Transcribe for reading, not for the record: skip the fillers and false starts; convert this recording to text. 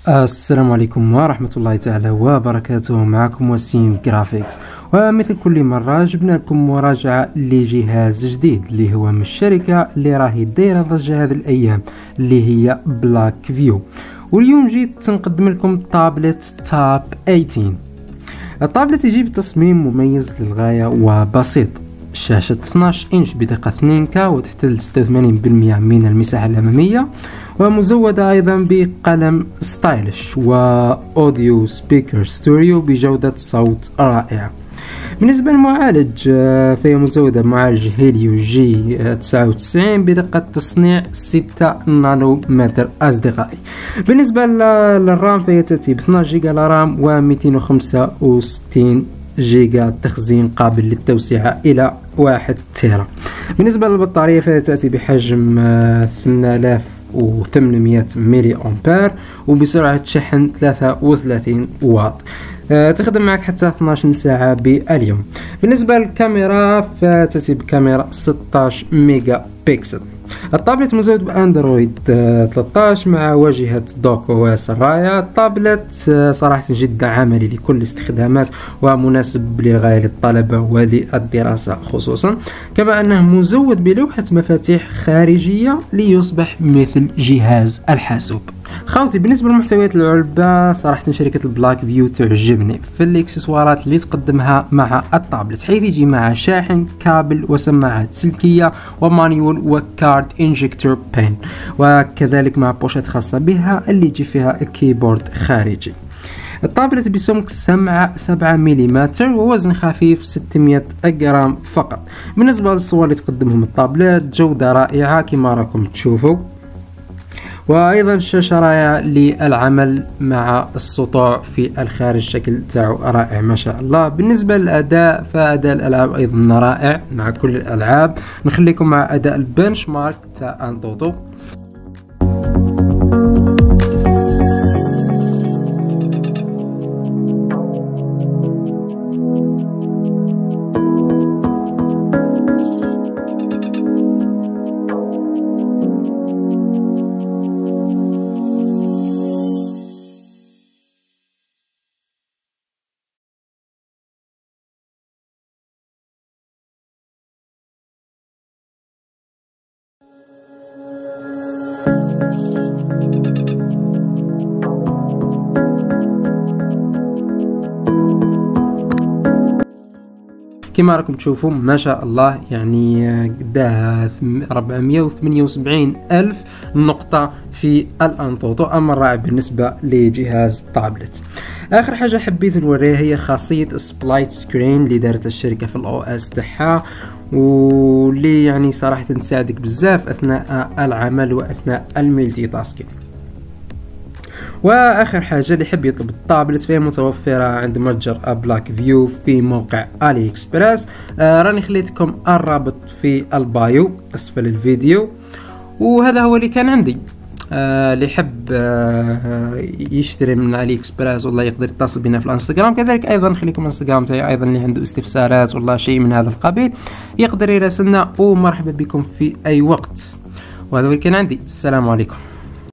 السلام عليكم ورحمة الله تعالى وبركاته. معكم وسيم جرافيكس، ومثل كل مرة جبنا لكم مراجعة لجهاز جديد اللي هو من الشركة اللي راهي دايرة ضجة هذه الأيام اللي هي بلاك فيو. واليوم جيت نقدم لكم طابلت تاب 18. الطابلت يجي بتصميم مميز للغاية وبسيط، شاشة 12 إنش بدقة 2K وتحتل 86% من المساحة الأمامية، ومزودة أيضا بقلم ستايلش وأوديو سبيكر ستوريو بجودة صوت رائعة. بالنسبة للمعالج فهي مزودة بمعالج هيليو جي 99 بدقة تصنيع 6 نانومتر أصدقائي. بالنسبة للرام فهي تأتي ب 12 جيجا للرام و 265 جيجا تخزين قابل للتوسعة إلى 1 تيرا. بالنسبة للبطارية فهي تأتي بحجم 8800 ملي أمبير وبسرعة شحن 33 واط. تخدم معك حتى 12 ساعة باليوم. بالنسبة للكاميرا فتأتي بكاميرا 16 ميجا بكسل. الطابلت مزود باندرويد 13 مع واجهة دوك او اس الراية. الطابلت صراحة جدا عملي لكل الاستخدامات ومناسب للغاية للطلبة وللدراسة خصوصا، كما انه مزود بلوحة مفاتيح خارجية ليصبح مثل جهاز الحاسوب. خوتي، بالنسبة لمحتويات العلبة صراحة شركة البلاك فيو تعجبني في الاكسسوارات اللي تقدمها مع الطابلت، حيث يجي مع شاحن، كابل وسماعات سلكية ومانيول وكارد انجكتور بين، وكذلك مع بوشات خاصة بها اللي يجي فيها كيبورد خارجي. الطابلت بسمك 7 ملم ووزن خفيف 600 جرام فقط. بالنسبة للصور اللي تقدمهم الطابلت جودة رائعة كما راكم تشوفوا، وايضا الشاشة رائعة للعمل مع السطوع في الخارج، الشكل تاعو رائع ما شاء الله. بالنسبة للأداء فأداء الألعاب أيضا رائع مع كل الألعاب. نخليكم مع أداء البنش مارك تاع أنطوطو. كما راكم تشوفوا ما شاء الله، يعني قداها 478 ألف نقطة في الأنطوطو. أمر رائع بالنسبة لجهاز طابلت. آخر حاجة حبيت نوريها هي خاصية سبلايت سكرين اللي دارت الشركة في الأو اس تاعها، واللي يعني صراحة تساعدك بزاف أثناء العمل وأثناء الملتي تاسكين. واخر حاجه اللي يحب يطلب الطابلت فهي متوفره عند متجر بلاك فيو في موقع علي اكسبرس. راني خليتكم الرابط في البايو اسفل الفيديو. وهذا هو اللي كان عندي. اللي يحب يشتري من علي اكسبرس والله يقدر يتصل بنا في الانستغرام. كذلك ايضا خليكم الانستغرام تاعي ايضا، اللي عنده استفسارات والله شيء من هذا القبيل يقدر يراسلنا، ومرحبا بكم في اي وقت. وهذا هو اللي كان عندي. السلام عليكم.